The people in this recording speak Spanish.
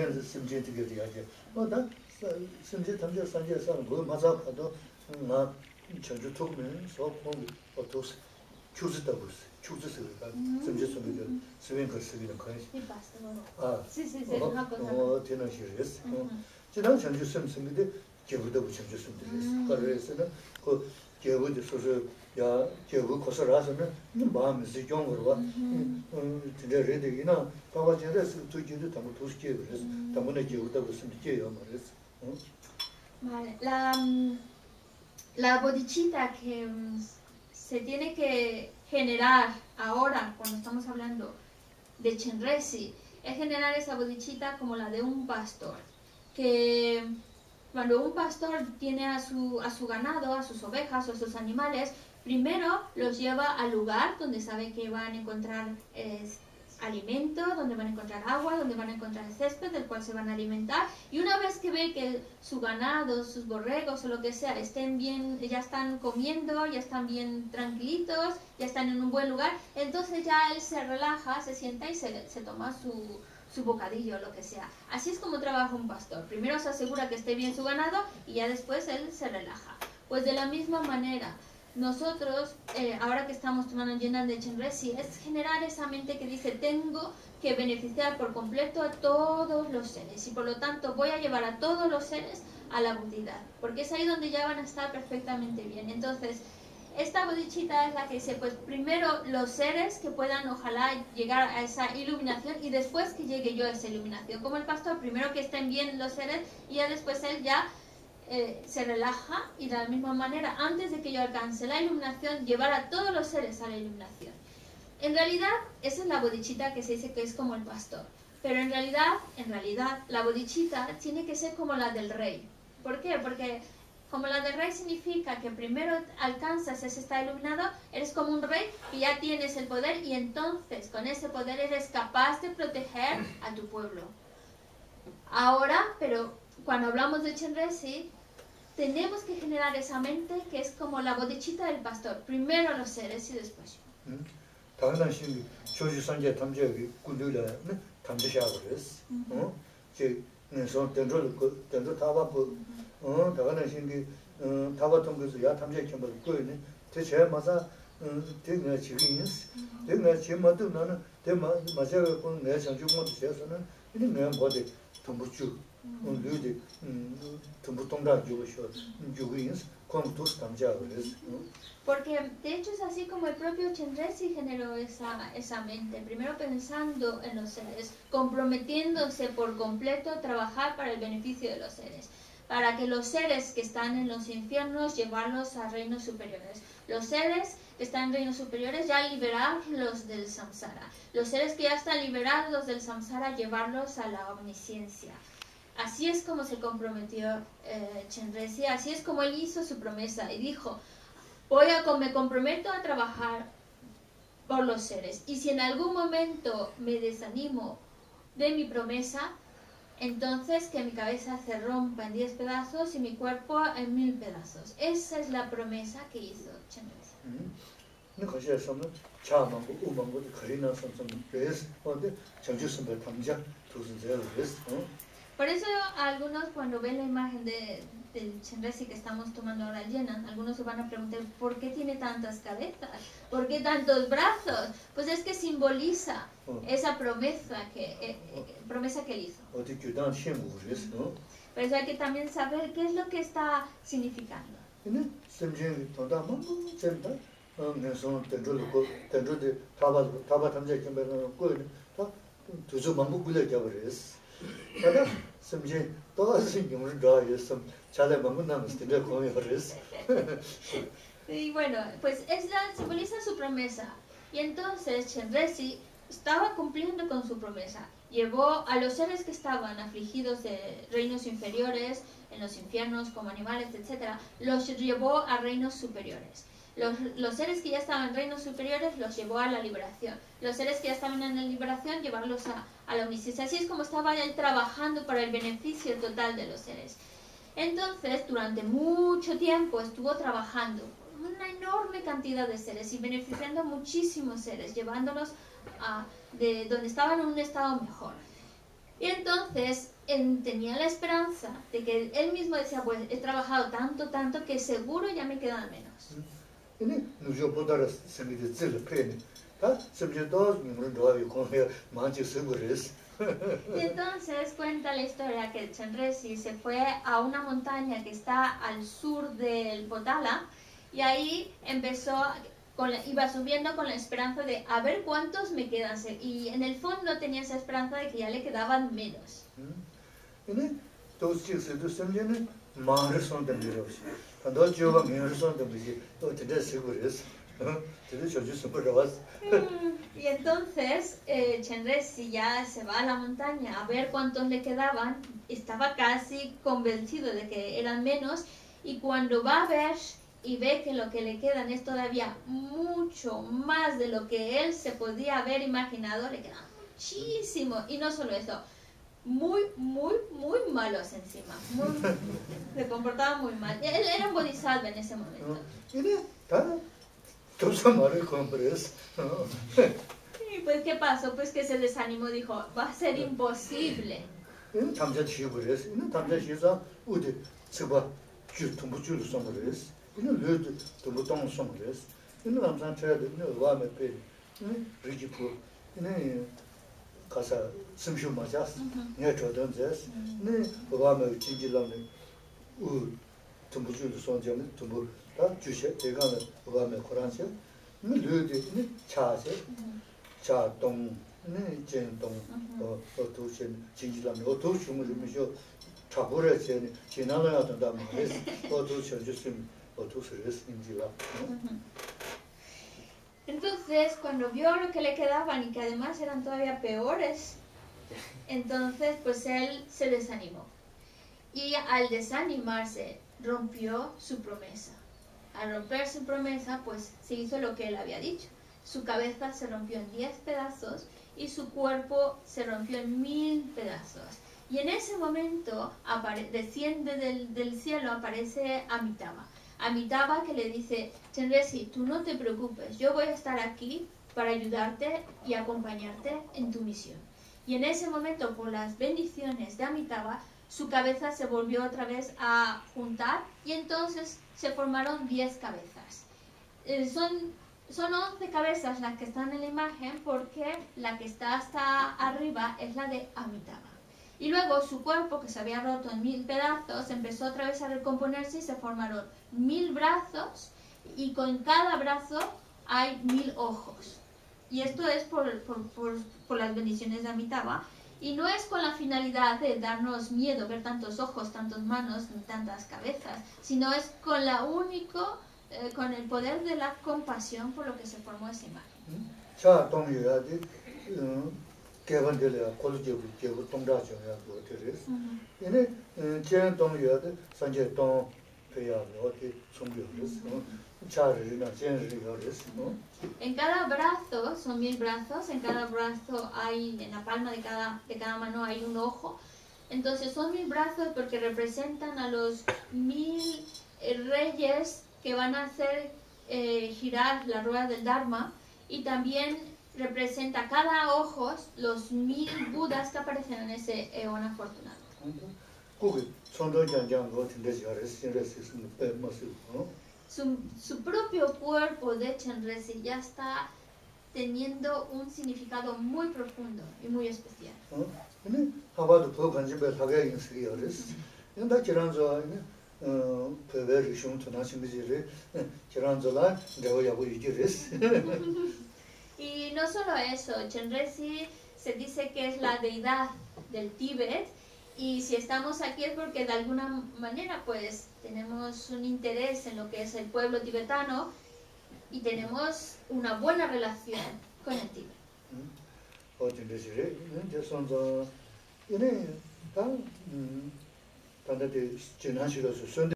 También simje tige diaje. Oda simje tamje sanje san go maza pado na chaju tokmen so kong otos chuzi tabus. Chuzi se ga simje somige siven ko siven ko. Ah. Sí, sí, sí, una cosa. Oh, tiene shires. 지난 전주 심심인데 제부도 붙여줄 수 있는 거래에서는 그 제부도 소소 야 제부 거서라서는 마음이 좋은 거로 와. 근데 레디나 바바제레스 투지도 담고 도시게 그래서 담고는 제부도 무슨 게요 말이지. Vale, la bodichita que se tiene que generar ahora, cuando estamos hablando de Chenresi, es generar esa bodichita como la de un pastor. Que cuando un pastor tiene a su ganado, a sus ovejas o a sus animales, primero los lleva al lugar donde sabe que van a encontrar alimento, donde van a encontrar agua, donde van a encontrar césped del cual se van a alimentar, y una vez que ve que su ganado, sus borregos o lo que sea estén bien, ya están comiendo, ya están bien tranquilitos, ya están en un buen lugar, entonces ya él se relaja, se sienta y se toma su bocadillo o lo que sea. Así es como trabaja un pastor. Primero se asegura que esté bien su ganado y ya después él se relaja. Pues de la misma manera, nosotros, ahora que estamos tomando llenas de Chenresi, es generar esa mente que dice, tengo que beneficiar por completo a todos los seres y por lo tanto voy a llevar a todos los seres a la budidad, porque es ahí donde ya van a estar perfectamente bien. Entonces, esta bodichita es la que dice, pues primero los seres que puedan ojalá llegar a esa iluminación y después que llegue yo a esa iluminación. Como el pastor, primero que estén bien los seres y ya después él ya se relaja y de la misma manera, antes de que yo alcance la iluminación, llevar a todos los seres a la iluminación. En realidad, esa es la bodichita que se dice que es como el pastor. Pero en realidad, la bodichita tiene que ser como la del rey. ¿Por qué? Porque como la del rey significa que primero alcanzas ese estado iluminado, eres como un rey y ya tienes el poder y entonces con ese poder eres capaz de proteger a tu pueblo. Ahora, pero cuando hablamos de Chenresi, tenemos que generar esa mente que es como la bodichita del pastor. Primero los seres y después yo. 당연히 조지 산재 탐지의 군들에 탐지하고 그랬어. 제 내서 던져 타바고 다가는 신기 타바통 그래서 야 탐지 캠을 거이네. 대체 맞아 되게 지금 되게 제마도 나는 대마 맞아 갖고 내 정중모도 해서는 이제 내가 뭐지 덤부주 люди 덤부통다 주고셔 주고인스 컴투스 탐지하고 그랬어. Porque de hecho es así como el propio Chenresi generó esa mente, primero pensando en los seres, comprometiéndose por completo a trabajar para el beneficio de los seres, para que los seres que están en los infiernos llevarlos a reinos superiores, los seres que están en reinos superiores ya liberarlos del samsara, los seres que ya están liberados del samsara llevarlos a la omnisciencia. Así es como se comprometió Chenresi, así es como él hizo su promesa y dijo, me comprometo a trabajar por los seres. Y si en algún momento me desanimo de mi promesa, entonces que mi cabeza se rompa en 10 pedazos y mi cuerpo en 1000 pedazos. Esa es la promesa que hizo Chenresi. Por eso algunos cuando ven la imagen del Chenresi que estamos tomando ahora llena, algunos se van a preguntar ¿por qué tiene tantas cabezas? ¿Por qué tantos brazos? Pues es que simboliza esa promesa que él hizo. Por eso hay que también saber qué es lo que está significando. Y bueno, pues simboliza su promesa. Y entonces Chenresi estaba cumpliendo con su promesa. Llevó a los seres que estaban afligidos de reinos inferiores, en los infiernos como animales, etc., los llevó a reinos superiores. Los seres que ya estaban en reinos superiores los llevó a la liberación. Los seres que ya estaban en la liberación, llevarlos a la omnisciencia. Así es como estaba él trabajando para el beneficio total de los seres. Entonces, durante mucho tiempo estuvo trabajando una enorme cantidad de seres y beneficiando a muchísimos seres, llevándolos de donde estaban en un estado mejor. Y entonces, tenía la esperanza de que él mismo decía, pues he trabajado tanto que seguro ya me quedan menos. Y entonces cuenta la historia que Chenrezig se fue a una montaña que está al sur del Potala y ahí iba subiendo con la esperanza de a ver cuántos me quedan, y en el fondo tenía esa esperanza de que ya le quedaban menos. Y entonces Chenrezig ya se va a la montaña a ver cuántos le quedaban, estaba casi convencido de que eran menos, y cuando va a ver y ve que lo que le quedan es todavía mucho más de lo que él se podía haber imaginado, le quedan muchísimo, y no solo eso, muy malos encima, se comportaba muy mal. Él era un bodhisattva en ese momento. Y pues ¿qué pasó? Pues que se desanimó, dijo, va a ser imposible. 가서 숨쉬어 맞았어. 내가 저던데스. 네, 그거면 진질라는 우 동부주도 손점은 동부 다 주셔. 제가는 그거면 코란세. 네, 르디 차세. 차동 네, 전동 도시 진질라는 도시물 좀쇼 차고래 전에 지나가야 된다 말이야. 도시 좀 도시를 인지라. Entonces, cuando vio lo que le quedaban y que además eran todavía peores, entonces pues él se desanimó. Y al desanimarse, rompió su promesa. Al romper su promesa, pues se hizo lo que él había dicho. Su cabeza se rompió en 10 pedazos y su cuerpo se rompió en 1000 pedazos. Y en ese momento desciende del cielo, aparece Amitabha. Amitabha que le dice, Chenrezig, tú no te preocupes, yo voy a estar aquí para ayudarte y acompañarte en tu misión. Y en ese momento, por las bendiciones de Amitabha, su cabeza se volvió otra vez a juntar y entonces se formaron 10 cabezas. Son 11 cabezas las que están en la imagen porque la que está hasta arriba es la de Amitabha. Y luego su cuerpo, que se había roto en 1000 pedazos, empezó otra vez a recomponerse y se formaron 1000 brazos y con cada brazo hay 1000 ojos. Y esto es por las bendiciones de Amitabha. Y no es con la finalidad de darnos miedo ver tantos ojos, tantas manos, tantas cabezas, sino es con con el poder de la compasión por lo que se formó esa imagen. 개번들에 콜지고 개고 동자정이야 그거들이. 얘네 제한 동료들 산제 동 배야로 어디 준비했어. 차르나 제한리가 그랬어. En cada brazo, son 1000 brazos, en cada brazo hay, en la palma de cada mano hay un ojo. Entonces son 1000 brazos porque representan a los 1000 reyes que van a hacer girar la rueda del Dharma, y también representa cada ojo los 1000 Budas que aparecen en ese eón afortunado. Su propio cuerpo de Chenrezig ya está teniendo un significado muy profundo y muy especial. Y no solo eso, Chenrezig se dice que es la deidad del Tíbet, y si estamos aquí es porque de alguna manera pues tenemos un interés en lo que es el pueblo tibetano y tenemos una buena relación con el Tíbet.